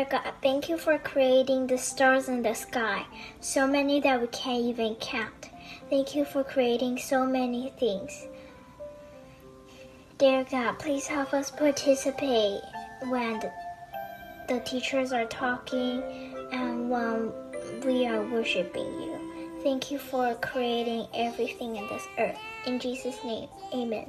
God, thank you for creating the stars in the sky, so many that we can't even count. Thank you for creating so many things. Dear God, please help us participate when the teachers are talking and when we are worshiping you. Thank you for creating everything in this earth. In Jesus' name, amen.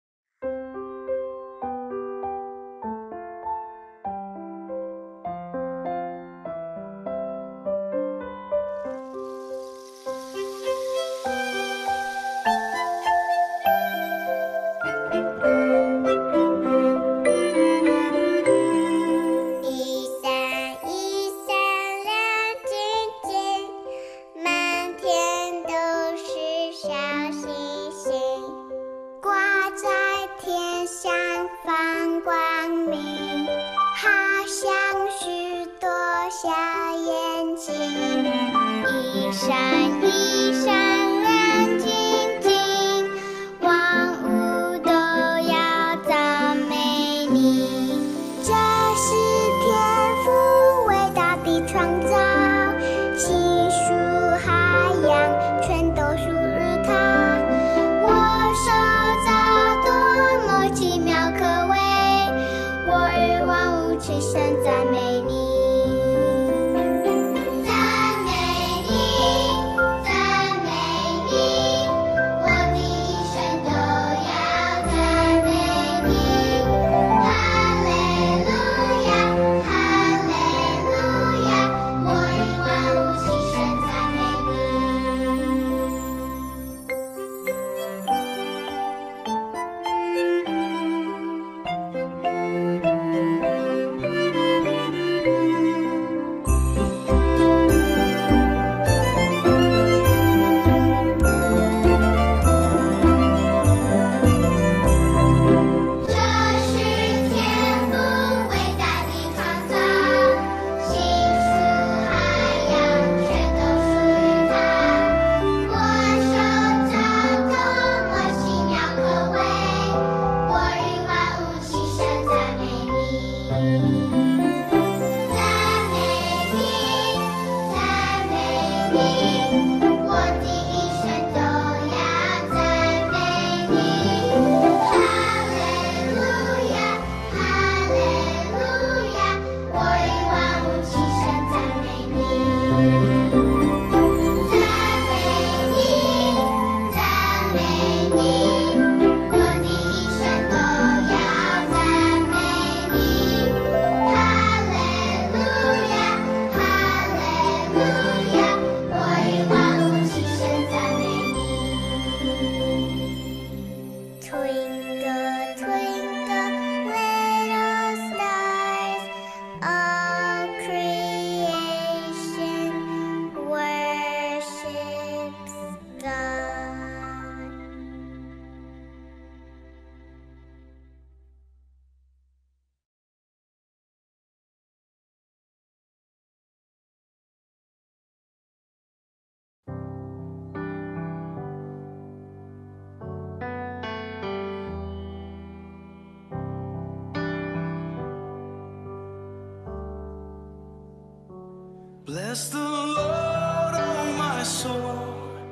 Bless the Lord, oh my soul,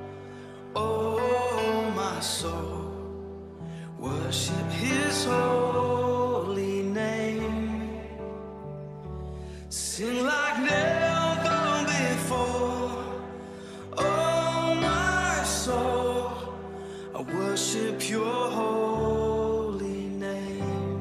oh my soul. Worship His holy name. Sing like never before, oh my soul. I worship Your holy name.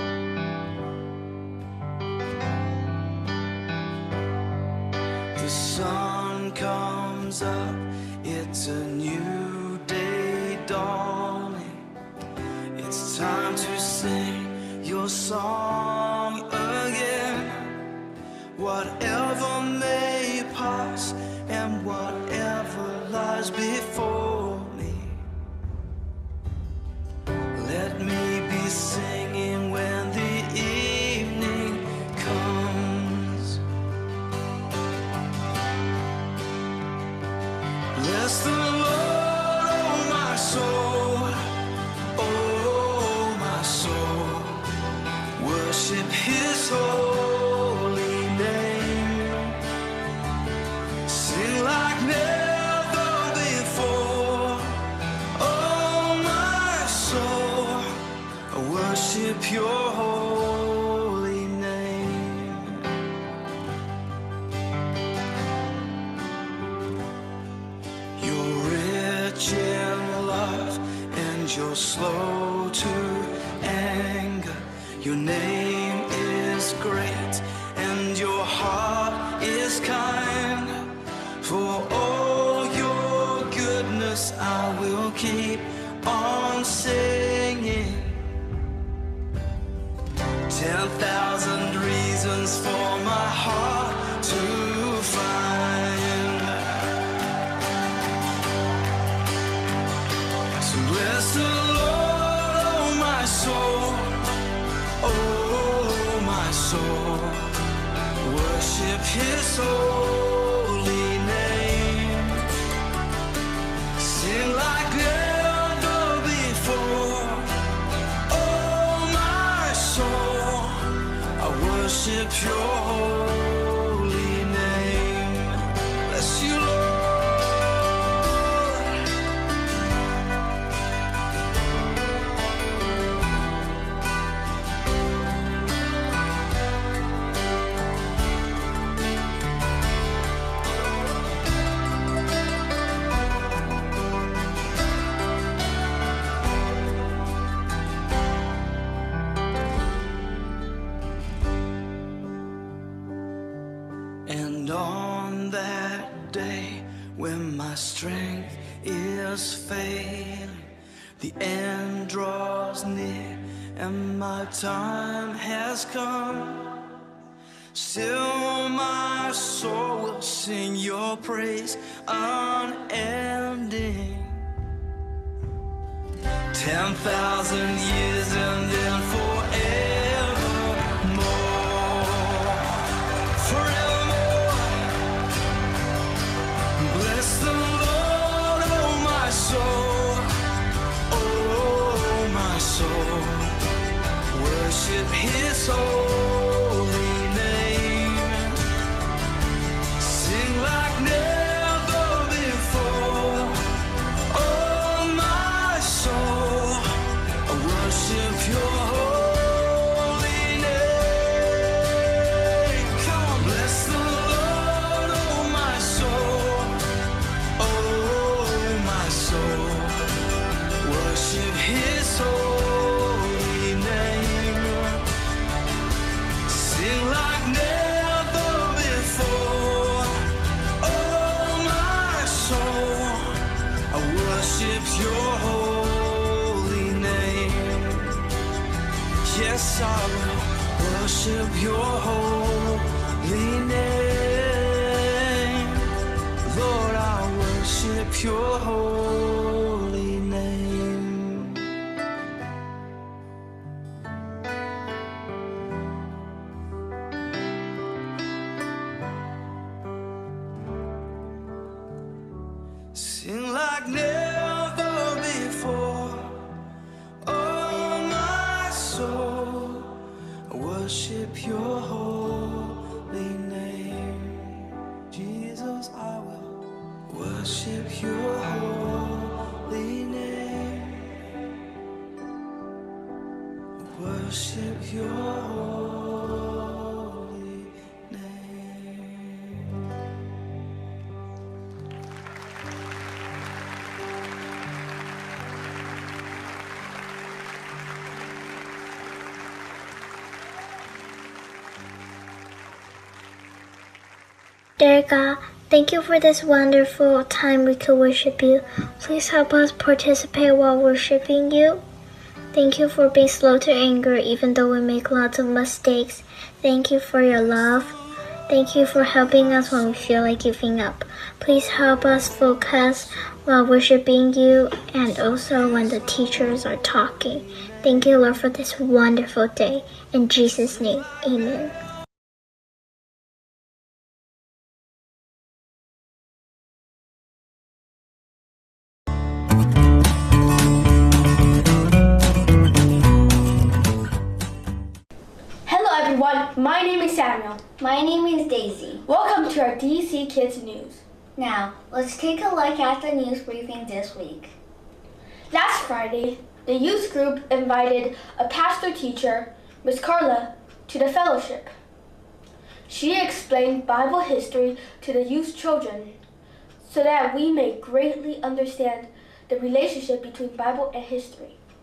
The sun comes up, it's a new day dawning. It's time to sing Your song again. Whatever may pass and whatever lies before me, let me be singing when the evening comes. Bless the Lord, oh my soul, oh my soul. Worship His holy name. slow to anger. Your name is great, and your heart is kind. For all your goodness, I will keep on singing. 10,000 reasons for my heart to find. So bless the Lord, oh my soul, oh my soul. Worship His holy name. Sing like never before, oh my soul. I worship your holy name. Bless you, Lord. And on that day when my strength is failing, the end draws near and my time has come, still my soul will sing your praise unending. 10,000 years and then forevermore, forevermore. Bless the Lord, oh my soul, oh my soul. Worship His holy name. Sing like never before, oh my soul. I worship your holy name. Come on, bless the Lord, oh my soul, oh my soul. Worship His holy name. Sing like never before, oh my soul. I worship your holy name. Yes, I will worship your holy name. Lord, I worship your holy name. Sing like never before, oh my soul. I worship your holy name. Jesus, I will worship your holy name. Worship your holy name. Dear God, thank you for this wonderful time we could worship you. Please help us participate while worshiping you. Thank you for being slow to anger even though we make lots of mistakes. Thank you for your love. Thank you for helping us when we feel like giving up. Please help us focus while worshiping you and also when the teachers are talking. Thank you, Lord, for this wonderful day. In Jesus' name, amen. Hello everyone, my name is Samuel. My name is Daisy. Welcome to our DC Kids News. Now, let's take a look at the news briefing this week. Last Friday, the youth group invited a pastor teacher, Miss Carla, to the fellowship. She explained Bible history to the youth children so that we may greatly understand the relationship between Bible and history.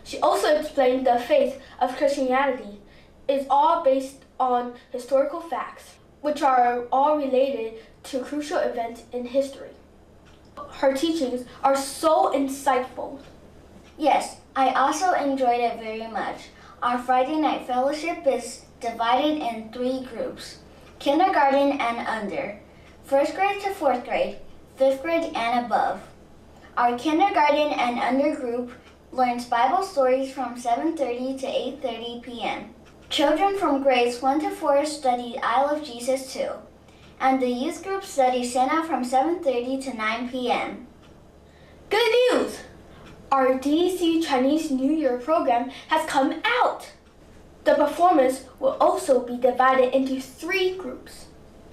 She also explained the faith of Christianity is all based on historical facts, which are all related to crucial events in history. Her teachings are so insightful. Yes, I also enjoyed it very much. Our Friday night fellowship is divided in 3 groups: kindergarten and under, 1st grade to 4th grade, 5th grade and above. Our kindergarten and under group learns Bible stories from 7:30 to 8:30 p.m. Children from grades 1 to 4 study I Love Jesus too, and the youth group studies Santa from 7:30 to 9 p.m. Good news! Our DEC Chinese New Year program has come out. The performance will also be divided into 3 groups: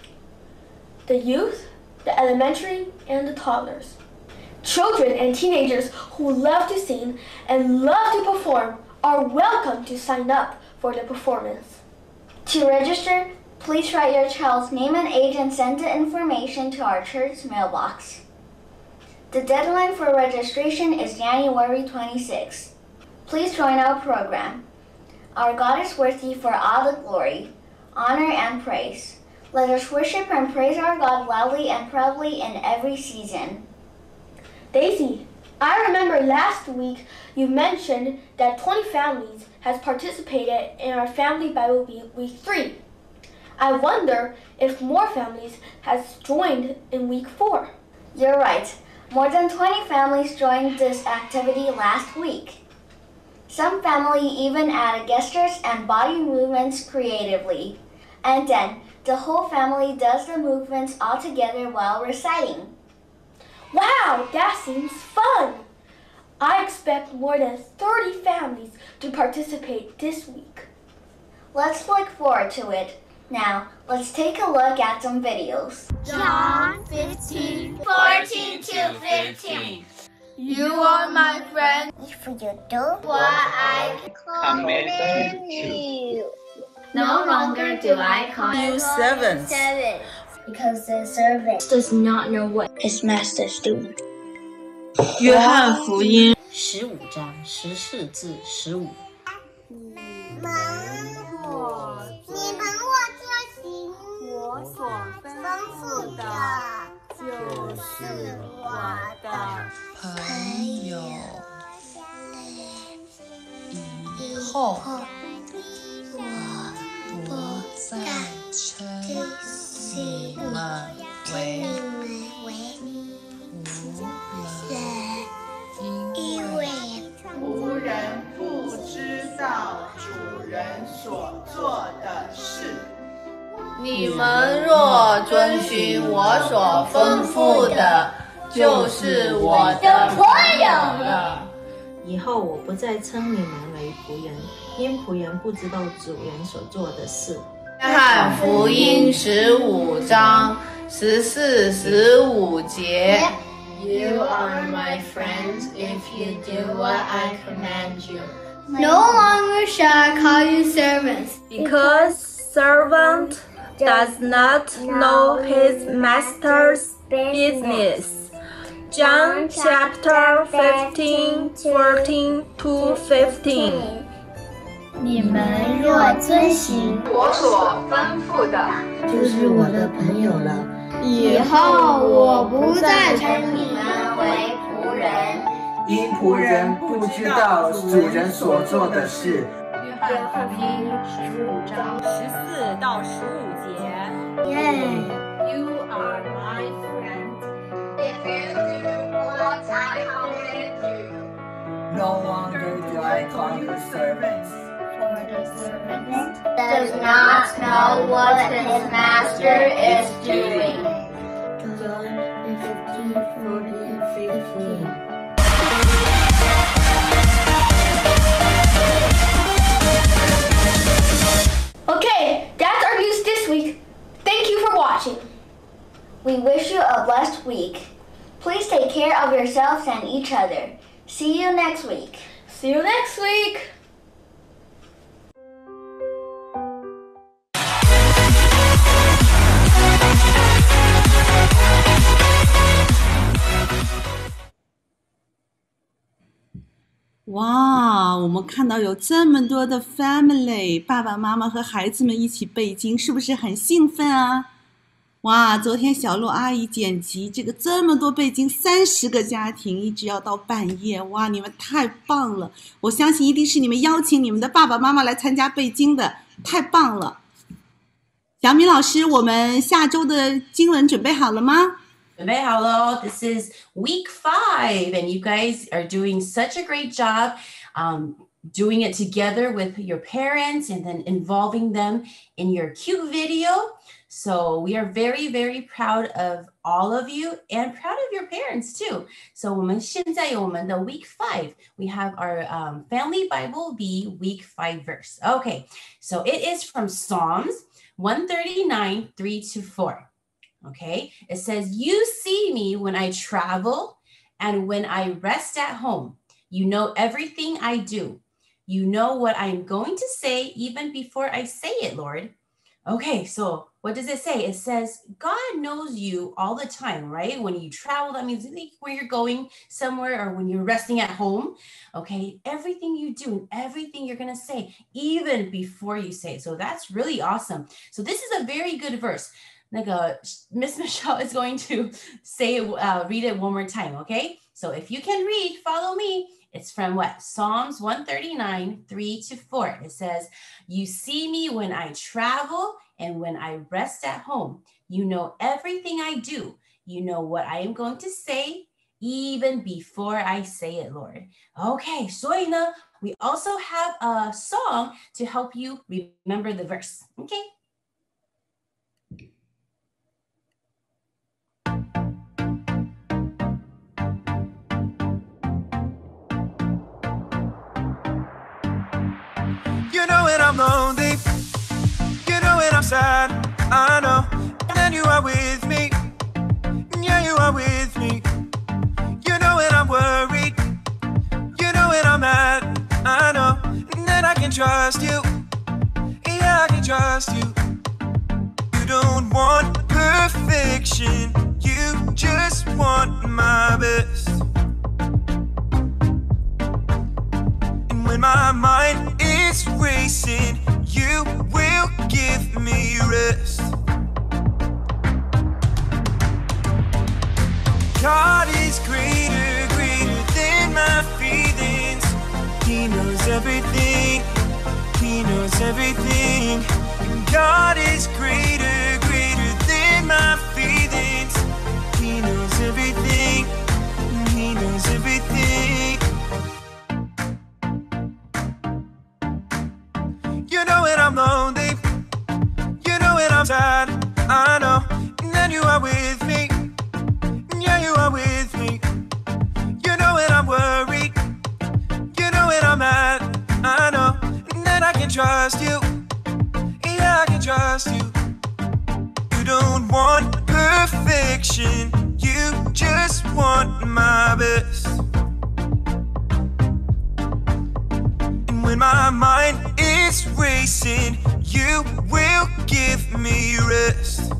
the youth, the elementary, and the toddlers. Children and teenagers who love to sing and love to perform are welcome to sign up for the performance. To register, please write your child's name and age and send the information to our church mailbox. The deadline for registration is January 26. Please join our program. Our God is worthy for all the glory, honor, and praise. Let us worship and praise our God loudly and proudly in every season. Daisy, I remember last week you mentioned that 20 families has participated in our Family Bible Week 3. I wonder if more families has joined in Week 4. You're right. More than 20 families joined this activity last week. Some family even added gestures and body movements creatively. And then, the whole family does the movements all together while reciting. Wow, that seems fun! I expect more than 30 families to participate this week. Let's look forward to it. Now, let's take a look at some videos. John 15:14 to 15. You are my friend. If you do What I command you, no longer do I call you servants. because the servant does not know what his master's doing. 约翰福音 15章14至15。 你们若遵行我所吩咐的，就是我的朋友。以后我不再称你们为因为仆人不知道主人所做的事。 你们若遵循我所吩咐的，就是我的朋友了。 以后我不再称你们为仆人，因仆人不知道主人所做的事。 约翰福音15章14、15节。You are my friends if you do what I command you. No longer shall I call you servants, because servant does not know his master's business. John chapter 15:14 to 15. 你们若遵行我所吩咐的， 就是我的朋友了。 以后，我不再称你们为仆人， 因仆人不知道主人所做的事。 约翰福音15章14到15节。You are my friend. If you do what I command you. No longer do I call you servants. for the servant does not know what his master is doing. John 15:14-15. Okay, that's our news this week. Thank you for watching. We wish you a blessed week. Please take care of yourselves and each other. See you next week. See you next week. Wow, 我们看到有这么多的 family， 爸爸妈妈和孩子们一起背经，是不是很兴奋啊？哇，昨天小鹿阿姨剪辑这么多背经，30个家庭，一直要到半夜。哇，你们太棒了！我相信一定是你们邀请你们的爸爸妈妈来参加背经的，太棒了。小敏老师，我们下周的经文准备好了吗？ 准备好了。This is week 5, and you guys are doing such a great job doing it together with your parents and then involving them in your cute video. So we are very, very proud of all of you and proud of your parents too. So 我们现在有我们的 week 5. We have our family Bible be week 5 verse. Okay, so it is from Psalms 139, 3-4. Okay, it says, you see me when I travel and when I rest at home. You know everything I do. You know what I'm going to say even before I say it, Lord. Okay, so what does it say? It says, God knows you all the time, right? When you travel, that means where you're going somewhere or when you're resting at home. Okay, everything you do and everything you're going to say, even before you say it. So that's really awesome. So this is a very good verse. Miss Michelle is going to read it one more time, okay? So if you can read, follow me. It's from what? Psalms 139, 3-4. It says, you see me when I travel and when I rest at home. You know everything I do. You know what I am going to say even before I say it, Lord. Okay, 所以呢, we also have a song to help you remember the verse. Okay. You know when I'm lonely, you know when I'm sad, I know. And you are with me, yeah, you are with me. You know when I'm worried, you know when I'm mad, I know. And then I can trust you, yeah, I can trust you. You don't want perfection, you just want my best. And when my mind is racing, you will give me rest. God is greater, greater than my feelings. He knows everything, He knows everything. God is greater, greater than my feelings. He knows everything, He knows everything. You know when I'm lonely, you know when I'm sad, I know. And then you are with me, yeah, you are with me. You know when I'm worried, you know when I'm mad, I know. And then I can trust you, yeah, I can trust you. You don't want perfection, you just want my best. And when my mind is racing, you will give me rest.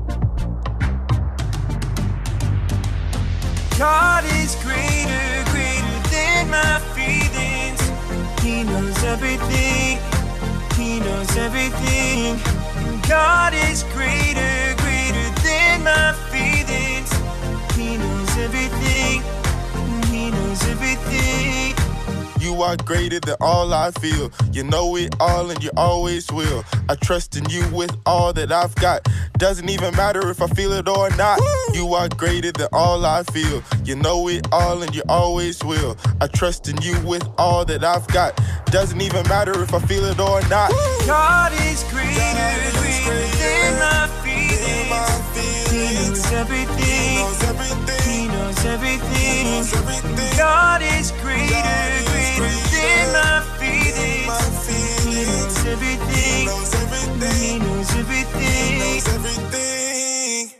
God is greater, greater than my feelings. He knows everything, He knows everything. God is greater, greater than my feelings. He knows everything, He knows everything. You are greater than all I feel. You know it all and you always will. I trust in you with all that I've got. Doesn't even matter if I feel it or not. You are greater than all I feel. You know it all and you always will. I trust in you with all that I've got. Doesn't even matter if I feel it or not. God is greater, greater than my feelings. He knows everything, He knows everything. God is greater, greater than my feelings. He knows everything, He knows everything.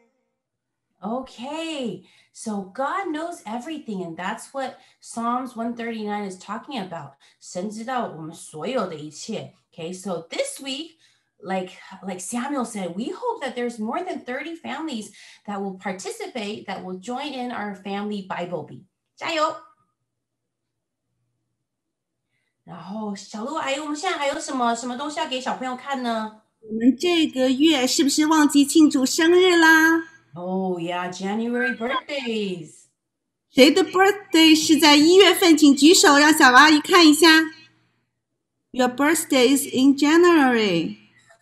Okay, so God knows everything, and that's what Psalms 139 is talking about. 神知道我们所有的一切. Okay, so this week, like Samuel said, we hope that there's more than 30 families that will participate, that will join in our family Bible Bee. 加油! 然后小鹿阿姨，我们现在还有什么东西要给小朋友看呢？ 我们这个月是不是忘记庆祝生日啦？ Oh yeah, January birthdays. 谁的 birthday 是在1月份？请举手，让小阿姨看一下。Your birthday is in January.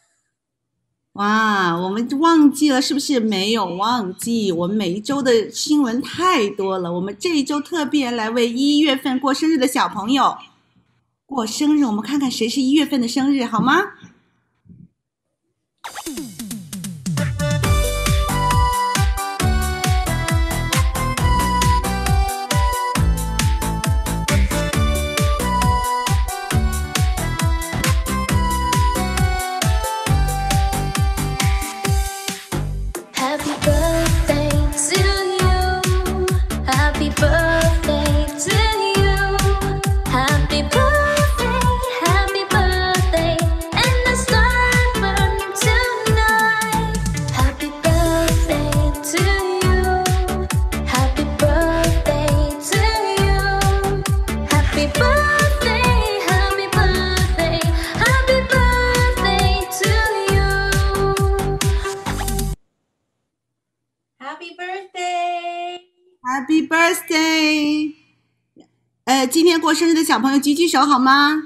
哇，我们忘记了，是不是？没有忘记，我们每一周的新闻太多了，我们这一周特别来为1月份过生日的小朋友过生日，我们看看谁是1月份的生日，好吗？Happy birthday！ 今天过生日的小朋友举举手好吗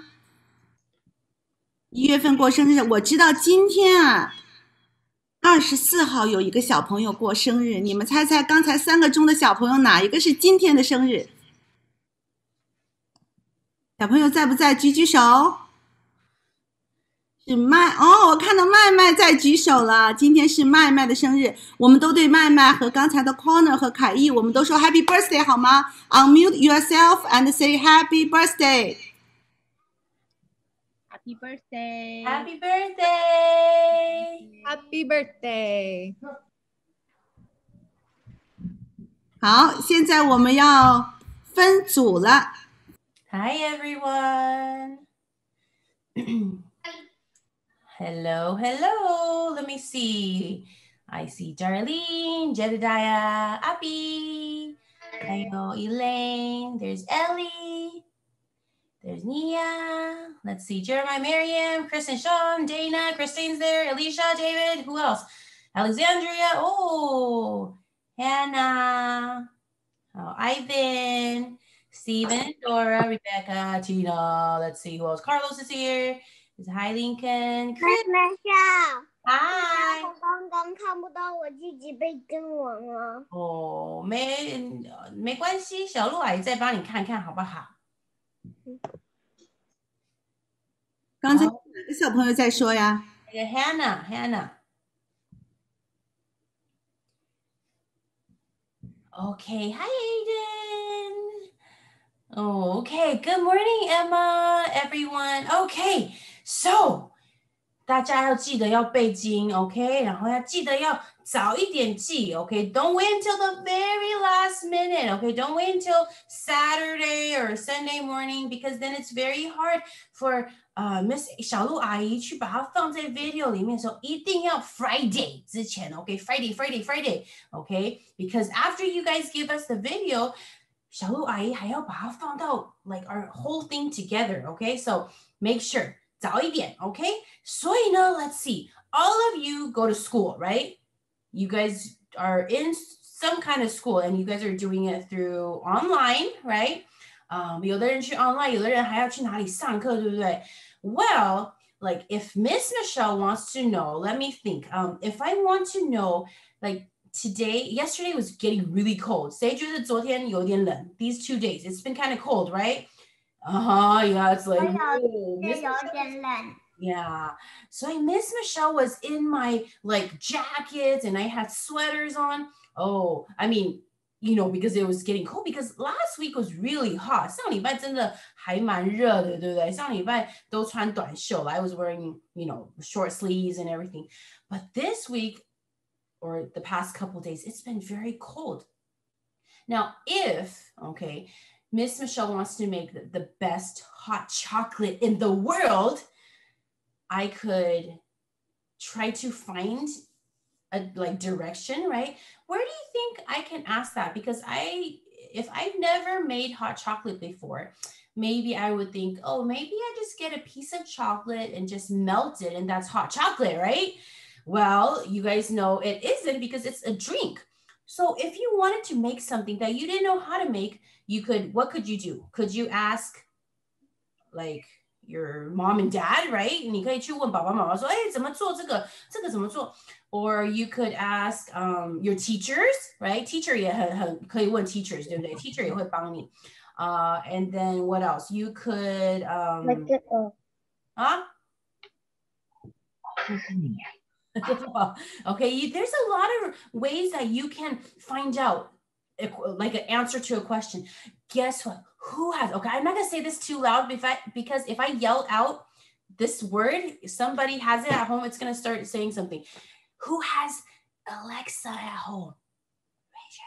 ？1月份过生日，我知道今天啊，24号有一个小朋友过生日，你们猜猜刚才3个中的小朋友哪一个是今天的生日？小朋友在不在？举举手。是我看到麦麦在举手了，今天是麦麦的生日，我们都对麦麦和刚才的 Connor 和凯毅，我们都说 Happy birthday 好吗？ Unmute yourself and say Happy birthday. Happy birthday. Happy birthday. Happy birthday. 好，现在我们要分组了。 Hi everyone. Hello. Let me see. I see Darlene, Jedediah, Abby, Elaine. There's Ellie. There's Nia. Let's see. Jeremiah, Miriam, Chris and Sean, Dana, Christine's there, Alicia, David. Who else? Alexandria. Oh, Hannah. Ivan, Stephen, Dora, Rebecca, Tina. Let's see who else. Carlos is here. Hi, Lincoln. Chris. Hi. 我刚刚看不到我自己背经文了。 哦，没关系，小鹿阿姨再帮你看看好不好？ 刚才哪个小朋友在说呀？ 那个 Hannah。Okay, hi Aiden. Oh, okay. Good morning, Emma, everyone. Okay, so 大家要记得要背经 ，OK， 然后要记得要早一点记 ，OK， Don't wait until the very last minute, OK, Don't wait until Saturday or Sunday morning because then it's very hard for Miss 小鹿阿姨去把它放在 video 里面的时候，一定要 Friday 之前 ，OK， Friday， OK， because after you guys give us the video， 小鹿阿姨还要把它放到 like our whole thing together, OK， so make sure 早一点 ，OK， 所以呢 ，let's see, all of you go to school, right? You guys are in some kind of school and you guys are doing it through online, right? 有的人去 online， 有的人还要去哪里上课，对不对？ Well, like if Miss Michelle wants to know, let me think. If I want to know, like yesterday was getting really cold. 谁觉得昨天有点冷 These 2 days, it's been kind of cold, right? Yeah, it's like, yeah. So Miss Michelle was in my like jackets and I had sweaters on. Oh, I mean, you know, because it was getting cold because last week was really hot. 上礼拜真的还蛮热的，对不对？上礼拜都穿短袖 I was wearing, you know, short sleeves and everything. But this week or the past couple days, it's been very cold. Now, if, okay, Miss Michelle wants to make the best hot chocolate in the world, I could try to find a like direction, right? Where do you think I can ask that? Because if I've never made hot chocolate before, maybe I would think, oh, maybe I just get a piece of chocolate and just melt it and that's hot chocolate, right? Well, you guys know it isn't because it's a drink. So if you wanted to make something that you didn't know how to make, what could you do? Could you ask like your mom and dad, right? 你可以去问爸爸妈妈说，哎，怎么做这个怎么做？ Or you could ask your teachers, right? Teacher 也很可以问 teachers, 对不对？ Teacher 也会帮你。And then what else? You could Okay, there's a lot of ways that you can find out like an answer to a question. Guess what? Who has, okay, I'm not gonna say this too loud because if I yell out this word, if somebody has it at home, it's gonna start saying something. Who has Alexa at home? Raise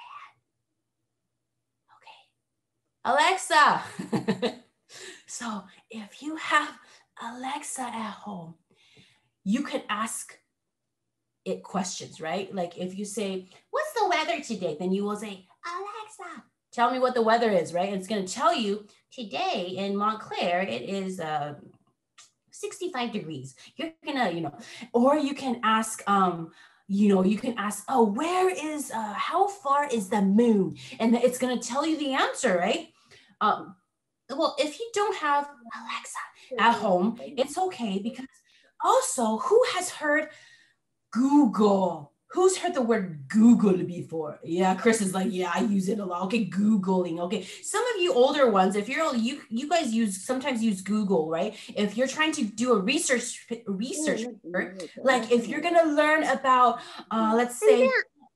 your hand. Okay. Alexa. So if you have Alexa at home, you could ask it questions, right? Like if you say, what's the weather today? Then you will say, Alexa, tell me what the weather is, right? It's going to tell you today in Montclair, it is 65 degrees. You're gonna, or you can ask, you can ask, oh, where is, how far is the moon? And it's gonna tell you the answer, right? Well, if you don't have Alexa at home, it's okay because also, who has heard Google? Who's heard the word Google before? Yeah, Chris is like, yeah, I use it a lot. Okay, Googling. Okay, some of you older ones, if you're you guys sometimes use Google, right? If you're trying to do a research paper, like if you're gonna learn about, let's say,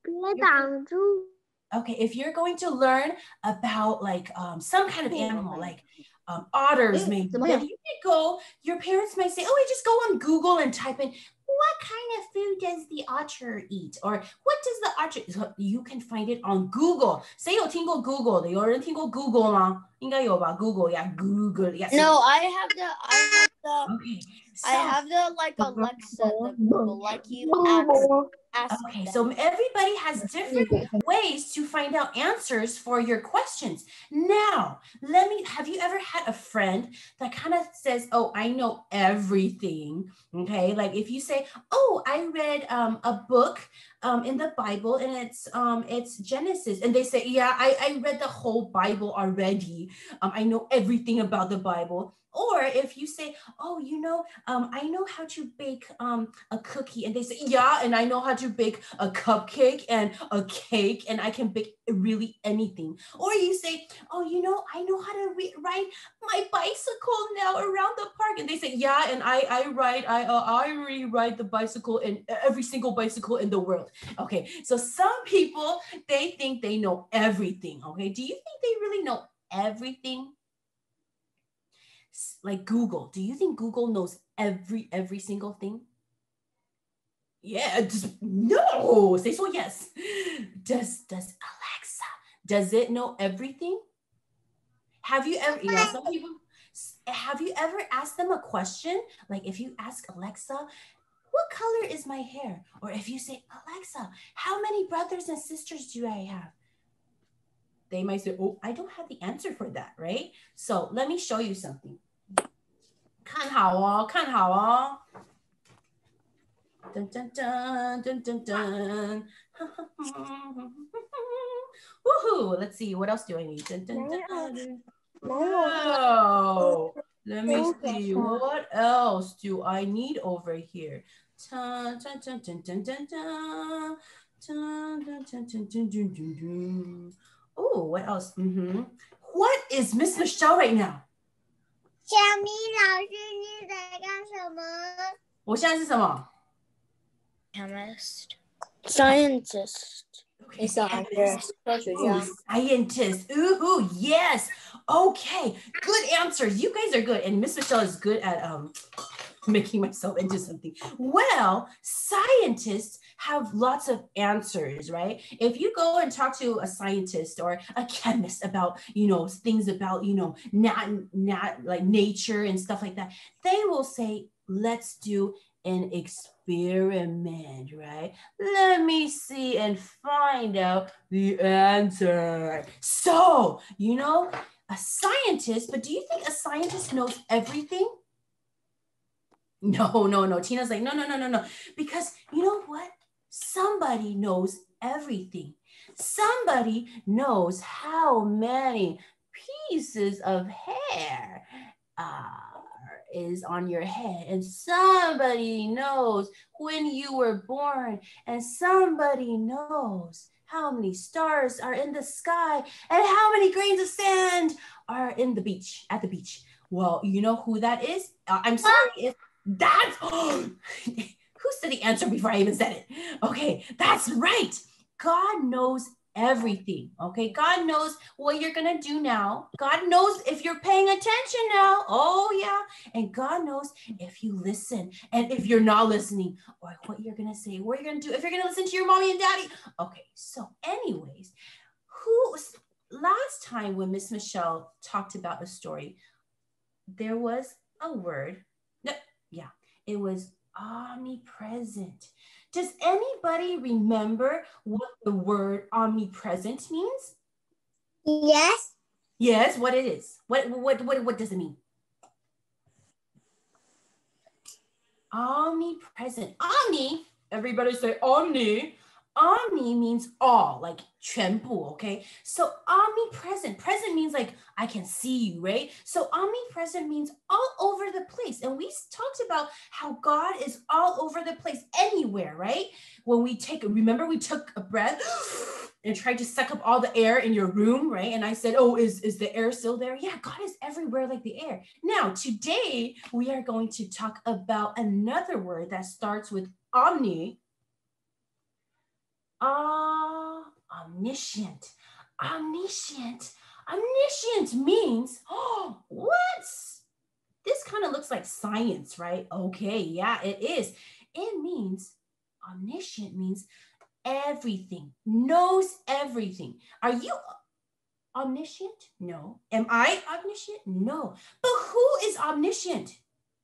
okay, if you're going to learn about like some kind of animal, like otters, maybe, then you can go. Your parents might say, oh, just go on Google and type in, what kind of food does the otter eat? Or what does the otter, so you can find it on Google. 谁有听过 Google 的？有人听过 Google 吗？应该有吧 ？Google, yeah, Google, yes. No, I have the okay, so, I have the like Alexa, the Google, like you ask okay, them. so everybody has different ways to find out answers for your questions. Now, have you ever had a friend that kind of says, oh, I know everything, okay? Like if you say, oh, I read a book in the Bible and it's Genesis. And they say, yeah, I read the whole Bible already. I know everything about the Bible. Or if you say, oh, I know how to bake a cookie. And they say, yeah, and I know how to bake a cupcake and a cake, and I can bake really anything. Or you say, oh, I know how to ride my bicycle now around the park. And they say, yeah, and I already ride the bicycle in every single bicycle in the world. Okay, so some people, they think they know everything. Okay, do you think they really know everything? Like Google, do you think Google knows every single thing? Yeah, no. Say so yes. Does Alexa, does it know everything? Have you ever, some people, have you ever asked them a question? Like if you ask Alexa, what color is my hair? Or if you say, Alexa, how many brothers and sisters do I have? They might say, oh, I don't have the answer for that, right? So let me show you something. 看好哦，看好哦。Dun, dun, dun, dun, dun, dun. Woohoo! Let's see, what else do I need? Dun, dun, dun. Wow! Let me see, what else do I need over here? Dun, dun, dun, dun, dun, dun, dun. Dun, dun, dun, dun, dun, dun, dun, dun. Oh, what else? What is Miss Michelle right now? 小咪老师，你在干什么？ 我现在是什么？ Chemist. Scientist. Okay, scientist. Scientist. Ooh, yes. Okay, good answers. You guys are good. And Miss Michelle is good at making myself into something. Well, scientists have lots of answers, right? If you go and talk to a scientist or a chemist about, things about, not like nature and stuff like that, they will say, let's do an experiment, right? Let me see and find out the answer. So, you know, a scientist, but do you think a scientist knows everything? No. Tina's like, no. Because you know what? Somebody knows everything. Somebody knows how many pieces of hair is on your head, and somebody knows when you were born, and somebody knows how many stars are in the sky, and how many grains of sand are in the beach, at the beach. Well, you know who that is? I'm sorry if that's, who said the answer before I even said it? Okay, that's right. God knows everything, okay? God knows what you're gonna do now. God knows if you're paying attention now. Oh yeah. And God knows if you listen and if you're not listening, or what you're gonna say, what you're gonna do, if you're gonna listen to your mommy and daddy. Okay, so anyways, last time when Miss Michelle talked about a story, there was a word. It was omnipresent. Does anybody remember what the word omnipresent means? Yes. Yes, what it is. What does it mean? Omnipresent. Omni, everybody say omni. Omni means all, like 全部, okay? So omnipresent, present means like I can see you, right? So omnipresent means all over the place. And we talked about how God is all over the place, anywhere, right? When we remember we took a breath and tried to suck up all the air in your room, right? And I said, oh, is the air still there? Yeah, God is everywhere like the air. Now, today we are going to talk about another word that starts with omni. Omniscient. Omniscient means, oh, what? This kind of looks like science, right? Okay, yeah, it is. It means, omniscient means everything, knows everything. Are you omniscient? No. Am I omniscient? No. But who is omniscient?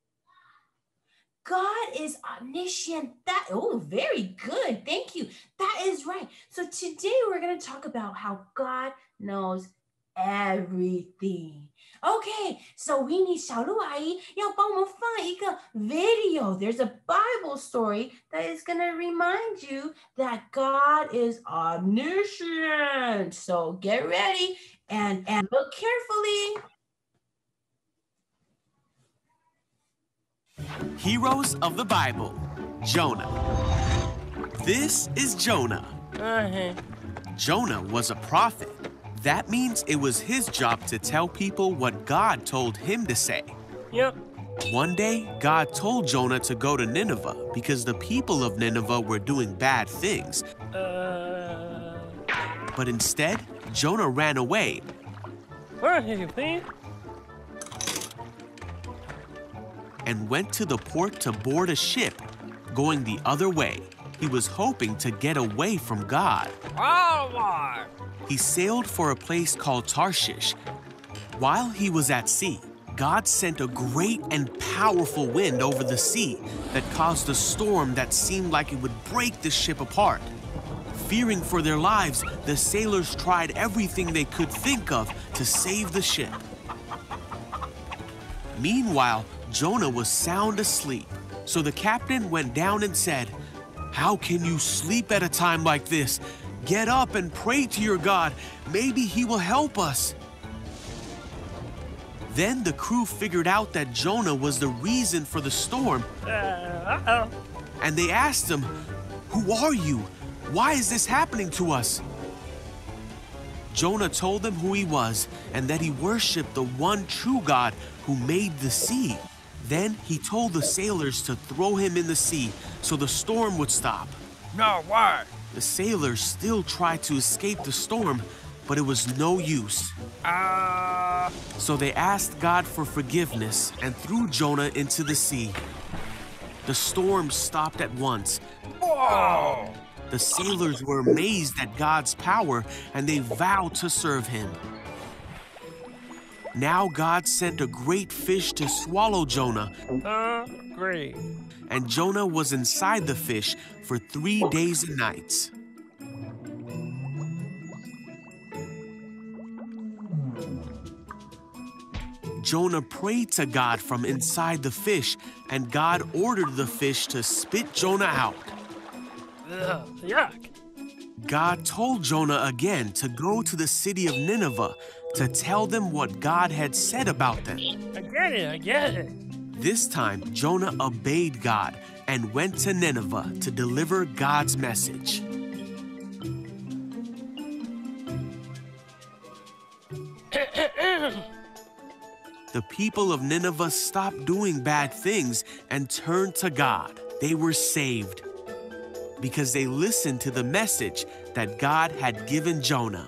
God is omniscient. Very good. Thank you. That is right. So today we're going to talk about how God knows everything. Okay, so we need 小鹿阿姨要帮我们放一个 video. There's a Bible story that is going to remind you that God is omniscient. So get ready and look carefully. Heroes of the Bible, Jonah. This is Jonah. Jonah was a prophet. That means it was his job to tell people what God told him to say. Yep. One day, God told Jonah to go to Nineveh because the people of Nineveh were doing bad things. But instead, Jonah ran away. And went to the port to board a ship, going the other way. He was hoping to get away from God. He sailed for a place called Tarshish. While he was at sea, God sent a great and powerful wind over the sea that caused a storm that seemed like it would break the ship apart. Fearing for their lives, the sailors tried everything they could think of to save the ship. Meanwhile, Jonah was sound asleep, so the captain went down and said, "How can you sleep at a time like this? Get up and pray to your God. Maybe he will help us." Then the crew figured out that Jonah was the reason for the storm. And they asked him, "Who are you? Why is this happening to us?" Jonah told them who he was and that he worshiped the one true God who made the sea. Then he told the sailors to throw him in the sea so the storm would stop. No, why? The sailors still tried to escape the storm, but it was no use. So they asked God for forgiveness and threw Jonah into the sea. The storm stopped at once. Whoa! The sailors were amazed at God's power and they vowed to serve him. Now God sent a great fish to swallow Jonah. Great. And Jonah was inside the fish for 3 days and nights. Jonah prayed to God from inside the fish, and God ordered the fish to spit Jonah out. Ugh, yuck. God told Jonah again to go to the city of Nineveh to tell them what God had said about them. I get it. This time, Jonah obeyed God and went to Nineveh to deliver God's message. The people of Nineveh stopped doing bad things and turned to God. They were saved because they listened to the message that God had given Jonah.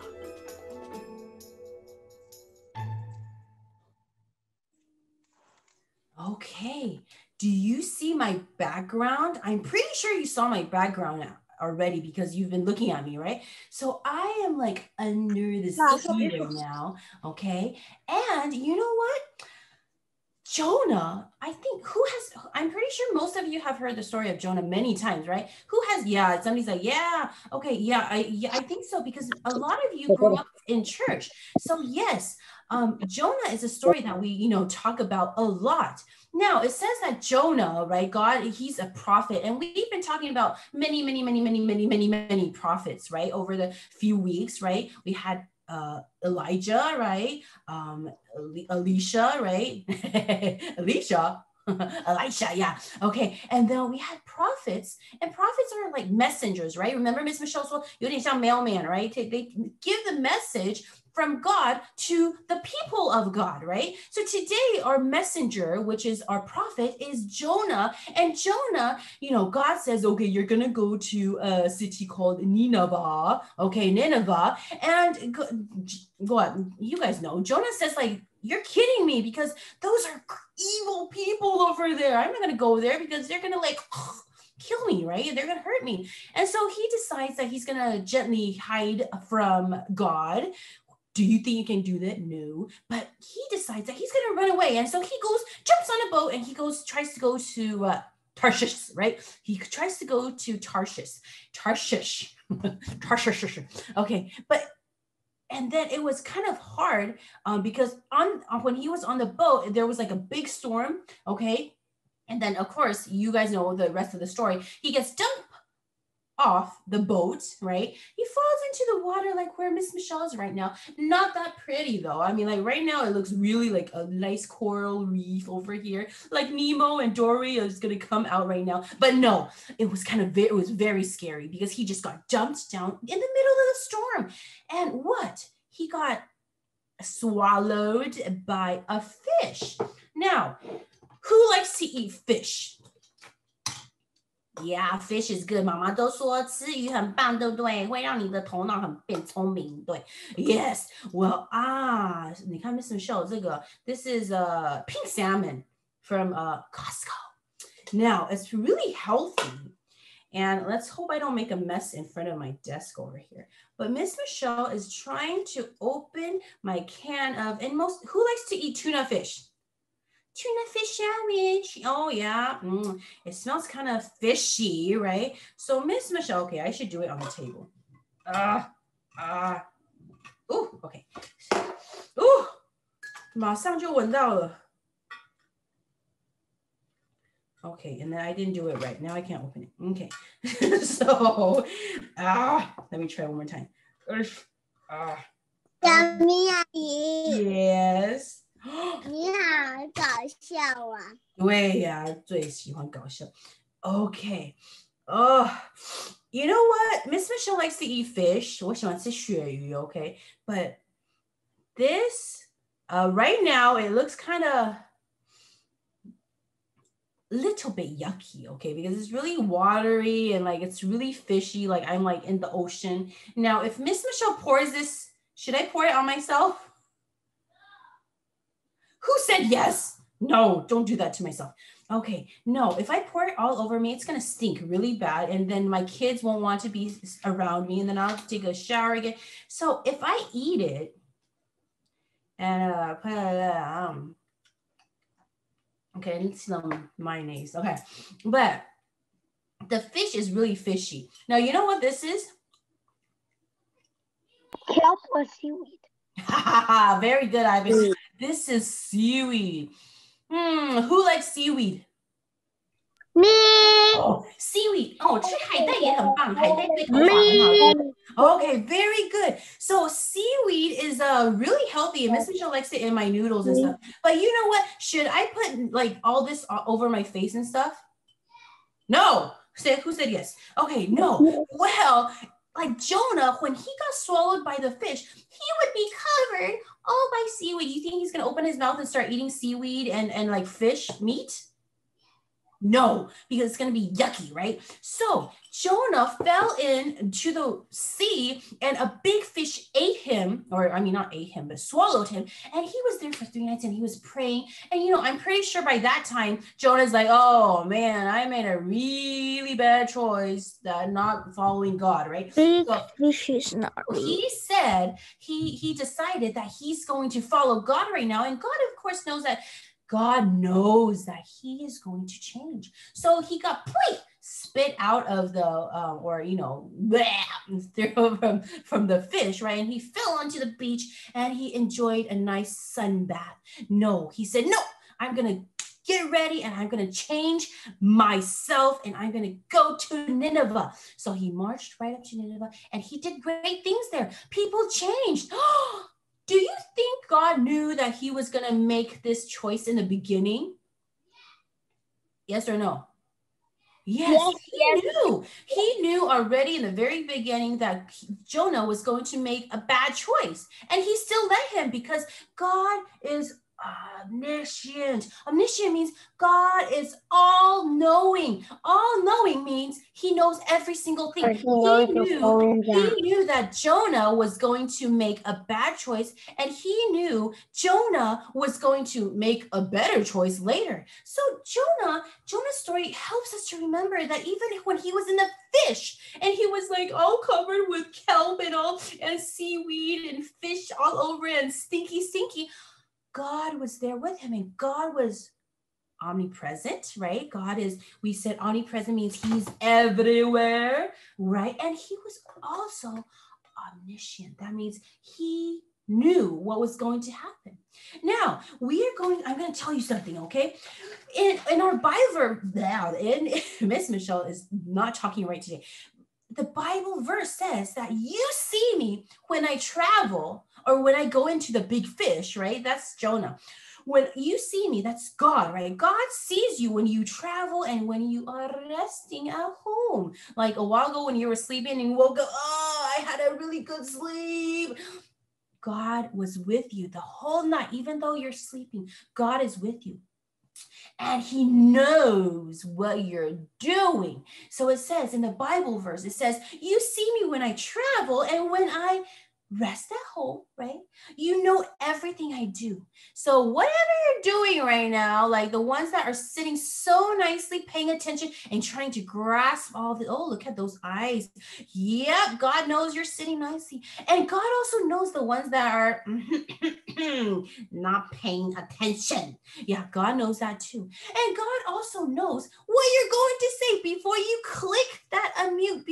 Okay, do you see my background? I'm pretty sure you saw my background already because you've been looking at me, right? So I am like under this heater now, okay? And you know what? Jonah, I think I'm pretty sure most of you have heard the story of Jonah many times, right? Somebody's like, I think so, because a lot of you grew up in church. So yes, Jonah is a story that we, talk about a lot. Now, it says that Jonah, right, God, he's a prophet. And we've been talking about many prophets, right, over the few weeks, right? We had Elijah, right? Elisha, right? Elisha, yeah. Okay. And then we had prophets, and prophets are like messengers, right? Remember Miss Michelle, so 有点像 mailman, right? They give the message from God to the people of God, right? So today our messenger, which is our prophet, is Jonah. And Jonah, God says, okay, you're going to go to a city called Nineveh, okay, Nineveh. And go on, you guys know, Jonah says like, you're kidding me, because those are evil people over there. I'm not going to go there because they're going to like kill me, right? They're going to hurt me. And so he decides that he's going to gently hide from God. Do you think you can do that? No. But he decides that he's going to run away. And so he jumps on a boat, and he tries to go to Tarshish, right? He tries to go to Tarshish. Okay. And then it was kind of hard because when he was on the boat, there was like a big storm, okay? And then, of course, you guys know the rest of the story. He gets dumped off the boat, right? He falls into the water like where Miss Michelle is right now. Not that pretty, though. I mean, like right now, it looks really like a nice coral reef over here. Like Nemo and Dory is going to come out right now. But no, it was very scary because he just got dumped down in the middle of the storm. And what? He got swallowed by a fish. Now, who likes to eat fish? Yeah, fish is good. 妈妈都说吃鱼很棒，对不对？会让你的头脑变聪明，对。Yes. Well, 你看 Miss Michelle 这个 this is pink salmon from Costco. Now, it's really healthy. And let's hope I don't make a mess in front of my desk over here. But Miss Michelle is trying to open my can of, and who likes to eat tuna fish? Tuna fish sandwich. Oh, yeah. It smells kind of fishy, right? So Miss Michelle, okay, I should do it on the table. Ooh, okay. Ooh, 马上就闻到了. Okay, and then I didn't do it right. Now I can't open it. Okay. So, let me try one more time. Yes. 你好搞笑啊！ 对呀，最喜欢搞笑。Okay. You know what? Miss Michelle likes to eat fish. 我喜欢吃鳕鱼, okay? But this, right now, it looks kind of little bit yucky, okay? Because it's really watery and like it's really fishy, like I'm like in the ocean. Now, if Miss Michelle pours this, should I pour it on myself? Who said yes? No, don't do that to myself. Okay, no, if I pour it all over me, it's gonna stink really bad, and then my kids won't want to be around me, and then I'll have to take a shower again. So if I eat it, and put okay, and some mayonnaise. Okay, but the fish is really fishy. Now, you know what this is? Kelp or seaweed? Very good, Ivan. This is seaweed. Who likes seaweed? Me. Oh, seaweed. Oh, 吃海带也很棒，海带对头发很好。Okay, very good. So seaweed is really healthy, and Miss Michelle likes it in my noodles and stuff. But you know what? Should I put like all this over my face and stuff? No. Who said yes? Okay, no. Well, like Jonah, when he got swallowed by the fish, he would be covered all by seaweed. You think he's gonna open his mouth and start eating seaweed and like fish meat? No, because it's going to be yucky, right? So Jonah fell into the sea and a big fish ate him, or I mean, not ate him, but swallowed him. And he was there for 3 nights and he was praying. And, you know, I'm pretty sure by that time, Jonah's like, oh man, I made a really bad choice that not following God, right? Big so fish is not real. He said, he decided that he's going to follow God right now. And God, of course, knows that God knows that he is going to change. So he got spit out of the, or, you know, from the fish, right? And he fell onto the beach and he enjoyed a nice sun bath. No, he said, no, I'm going to get ready and I'm going to change myself and I'm going to go to Nineveh. So he marched right up to Nineveh and he did great things there. People changed. Do you think God knew that he was going to make this choice in the beginning? Yes or no? Yes, he knew. He knew already in the very beginning that Jonah was going to make a bad choice. And he still let him because God is omniscient. Omniscient means God is all-knowing. All-knowing means he knows every single thing. He knew that Jonah was going to make a bad choice, and he knew Jonah was going to make a better choice later. So Jonah's story helps us to remember that even when he was in the fish and he was like all covered with kelp and seaweed and fish all over it and stinky, God was there with him, and God was omnipresent, right? God is, we said omnipresent means he's everywhere, right? And he was also omniscient. That means he knew what was going to happen. Now, I'm going to tell you something, okay? In our Bible, Miss Michelle is not talking right today. The Bible verse says that you see me when I travel or when I go into the big fish, right? That's Jonah. When you see me, that's God, right? God sees you when you travel and when you are resting at home. Like a while ago when you were sleeping and you woke up, oh, I had a really good sleep. God was with you the whole night, even though you're sleeping. God is with you. And he knows what you're doing. So it says in the Bible verse, it says, you see me when I travel and when I rest at home, right? You know everything I do. So whatever you're doing right now, like the ones that are sitting so nicely, paying attention and trying to grasp all the, oh, look at those eyes. Yep, God knows you're sitting nicely. And God also knows the ones that are not paying attention. Yeah, God knows that too. And God also knows what you're going to say before you click that unmute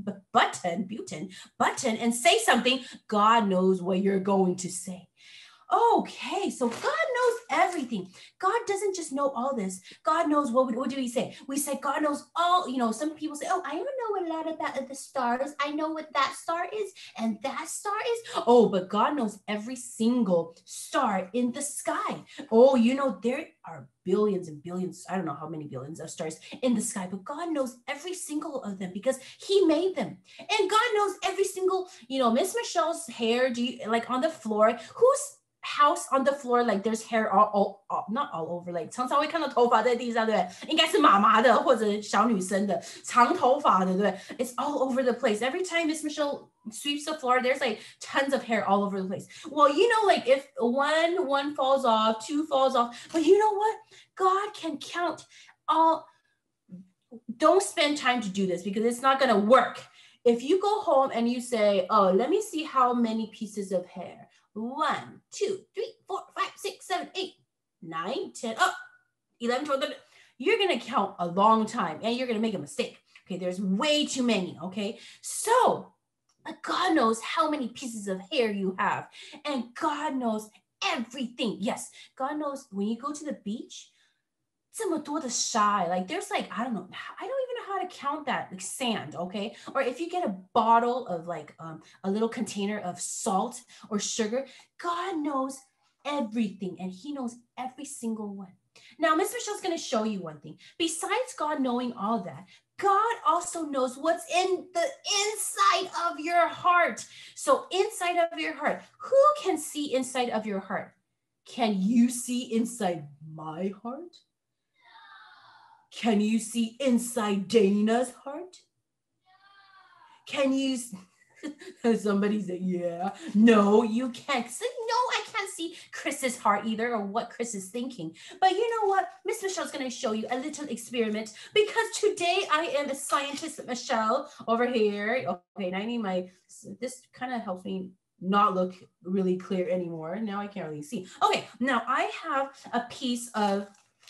button and say something. God knows what you're going to say. Okay, so God knows everything. God doesn't just know all this. God knows what do we say? We say God knows all, you know, some people say, oh, I don't know a lot about the stars. I know what that star is and that star is. Oh, but God knows every single star in the sky. Oh, you know, there are billions and billions, I don't know how many billions of stars in the sky, but God knows every single of them because he made them. And God knows every single, you know, Miss Michelle's hair, like on the floor, who's house on the floor, like there's hair all not all over, like 常常会看到头发在地上，对不对？应该是妈妈的或者小女生的长头发的，对不对？ It's all over the place. Every time Miss Michelle sweeps the floor, there's like tons of hair all over the place. Well, you know, like if one falls off, two falls off, but you know what? God can count all. Don't spend time to do this because it's not going to work. If you go home and you say, oh, let me see how many pieces of hair. 1, 2, 3, 4, 5, 6, 7, 8, 9, 10, 11, 12, 13. You're going to count a long time and you're going to make a mistake. Okay, there's way too many, okay? So, but God knows how many pieces of hair you have, and God knows everything. Yes, God knows when you go to the beach, 这么多的沙, like there's like, I don't even know how to count that, like sand, okay? Or if you get a bottle of like a little container of salt or sugar, God knows everything and he knows every single one. Now, Miss Michelle's going to show you one thing. Besides God knowing all that, God also knows what's in the inside of your heart. So inside of your heart, who can see inside of your heart? Can you see inside my heart? Can you see inside Dana's heart? Can you, somebody said, yeah. No, you can't. No, I can't see Chris's heart either or what Chris is thinking. But you know what? Miss Michelle's going to show you a little experiment because today I am a scientist, Michelle, over here. Okay, and I need this kind of helps me not look really clear anymore. Now I can't really see. Okay, now I have a piece of,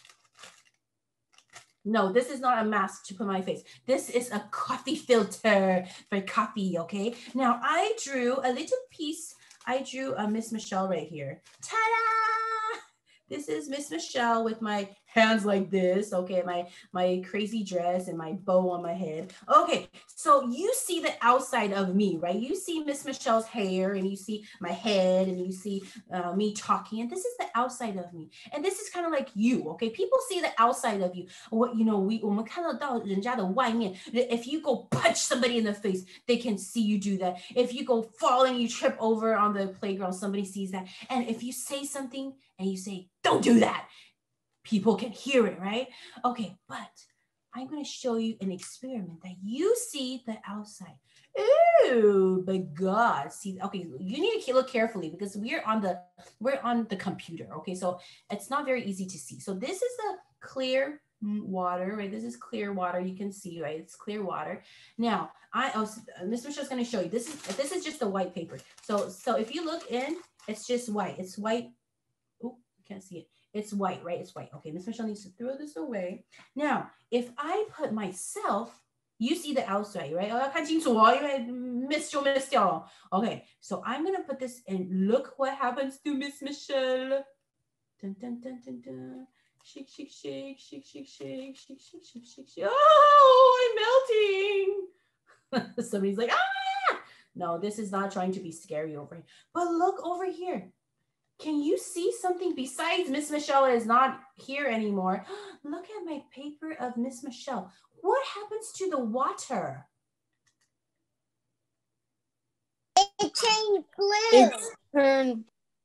no, this is not a mask to put on my face. This is a coffee filter for coffee, okay? Now I drew a little piece. I drew a Miss Michelle right here. Ta-da! This is Miss Michelle with my hands like this, okay? My crazy dress and my bow on my head. Okay, so you see the outside of me, right? You see Miss Michelle's hair and you see my head and you see me talking, and this is the outside of me. And this is kind of like you, okay? People see the outside of you. What, you know, 我们看得到人家的外面. If you go punch somebody in the face, they can see you do that. If you go fall and you trip over on the playground, somebody sees that. And if you say something and you say, don't do that, people can hear it, right? Okay, but I'm going to show you an experiment that you see the outside. Ooh, but God, see, okay, you need to look carefully because we're on the computer, okay? So it's not very easy to see. So this is a clear water, right? This is clear water. You can see, right? It's clear water. Now, Miss Michelle's going to show you. This is just the white paper. So if you look in, it's just white. It's white. Oh, you can't see it. It's white, right? It's white. Okay, Miss Michelle needs to throw this away. Now, if I put myself, you see the outside, right? 看清楚哦，因为 miss 就 miss 掉了。Okay, so I'm gonna put this in. Look what happens to Miss Michelle. Dun, dun, dun, dun, dun. Shake, shake, shake, shake, shake, shake, shake, shake, shake, shake, shake. Oh, I'm melting. Somebody's like, ah! No, this is not trying to be scary over here. But look over here. Can you see something besides Miss Michelle is not here anymore? Look at my paper of Miss Michelle. What happens to the water? It changed blue. It turned.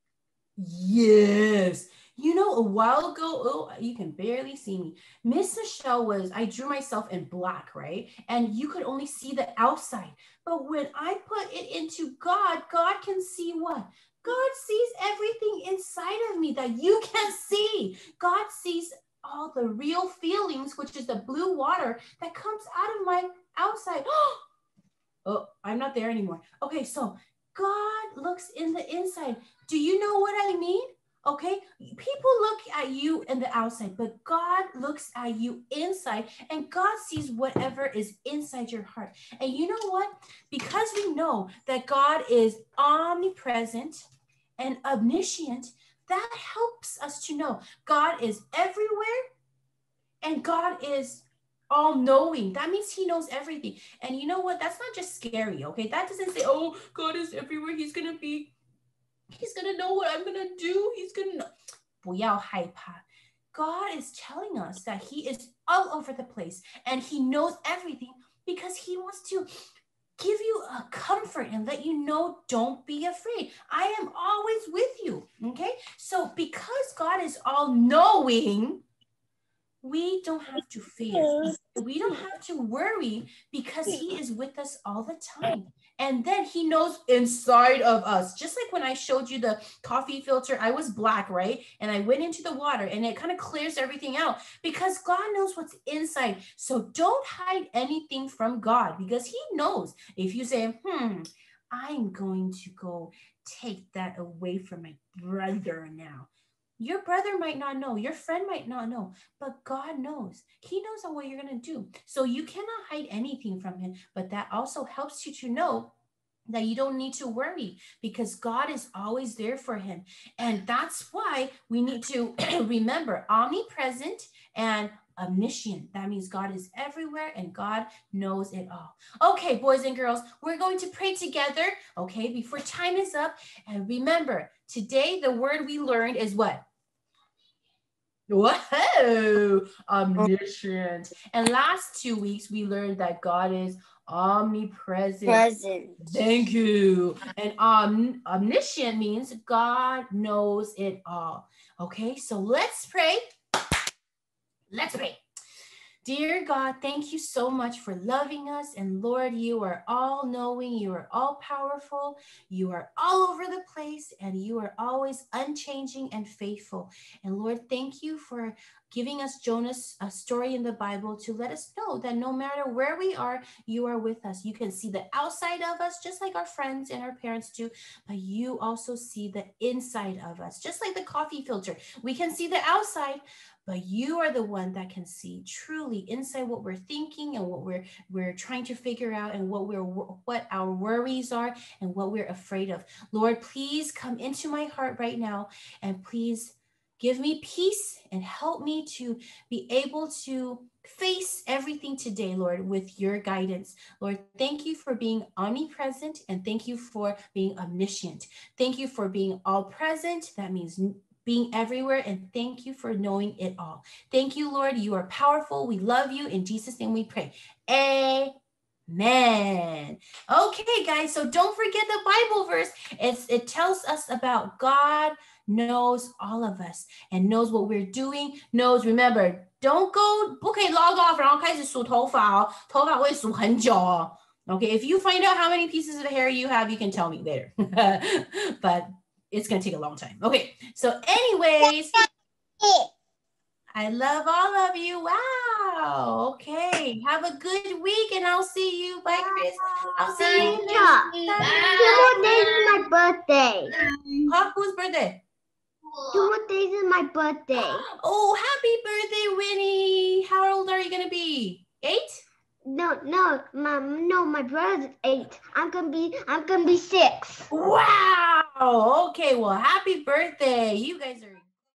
Yes. You know, a while ago, oh, you can barely see me. Miss Michelle I drew myself in black, right? And you could only see the outside. But when I put it into God, God can see what? God sees everything inside of me that you can't see. God sees all the real feelings, which is the blue water that comes out of my outside. Oh, I'm not there anymore. Okay, so God looks in the inside. Do you know what I mean? Okay, people look at you in the outside, but God looks at you inside, and God sees whatever is inside your heart. And you know what? Because we know that God is omnipresent and omniscient, that helps us to know God is everywhere and God is all-knowing. That means he knows everything. And you know what? That's not just scary, okay? That doesn't say, oh, God is everywhere. He's going to know what I'm going to do. He's going to know. 不要害怕. God is telling us that he is all over the place and he knows everything because he wants to give you a comfort and let you know, don't be afraid. I am always with you, okay? So because God is all-knowing, we don't have to fear. We don't have to worry because he is with us all the time. And then he knows inside of us. Just like when I showed you the coffee filter, I was black, right? And I went into the water and it kind of clears everything out because God knows what's inside. So don't hide anything from God because he knows. If you say, I'm going to go take that away from my brother now. Your brother might not know, your friend might not know, but God knows. He knows what you're going to do. So you cannot hide anything from him, but that also helps you to know that you don't need to worry because God is always there for him. And that's why we need to remember omnipresent and omniscient. That means God is everywhere and God knows it all. Okay, boys and girls, we're going to pray together, okay, before time is up. And remember, today the word we learned is what? Whoa, omniscient. And last 2 weeks, we learned that God is omnipresent. Present. Thank you. And omniscient means God knows it all. Okay, so let's pray. Let's pray. Dear God, thank you so much for loving us. And Lord, you are all knowing, you are all powerful, you are all over the place, and you are always unchanging and faithful. And Lord, thank you for giving us Jonah's story in the Bible to let us know that no matter where we are, you are with us. You can see the outside of us, just like our friends and our parents do, but you also see the inside of us, just like the coffee filter. We can see the outside, but you are the one that can see truly inside what we're thinking and what we're trying to figure out and what our worries are and what we're afraid of. Lord, please come into my heart right now and please give me peace and help me to be able to face everything today, Lord, with your guidance. Lord, thank you for being omnipresent and thank you for being omniscient. Thank you for being all present. That means being everywhere, and thank you for knowing it all. Thank you, Lord. You are powerful. We love you. In Jesus' name we pray. Amen. Okay, guys, so don't forget the Bible verse. It tells us about God knows all of us and knows what we're doing, knows, remember, don't go, 不可以 log off 然后开始数头发哦，头发会数很久哦。Okay, if you find out how many pieces of hair you have, you can tell me later. But it's going to take a long time. Okay, so anyways, I love all of you. Wow. Okay, have a good week and I'll see you. Bye, Chris. I'll see you next week. 2 more days is my birthday. Huh? Whose birthday? 2 more days is my birthday. Oh, happy birthday, Winnie. How old are you going to be? 8? No, my brother's 8. I'm gonna be 6. Wow. Okay, well, happy birthday. You guys are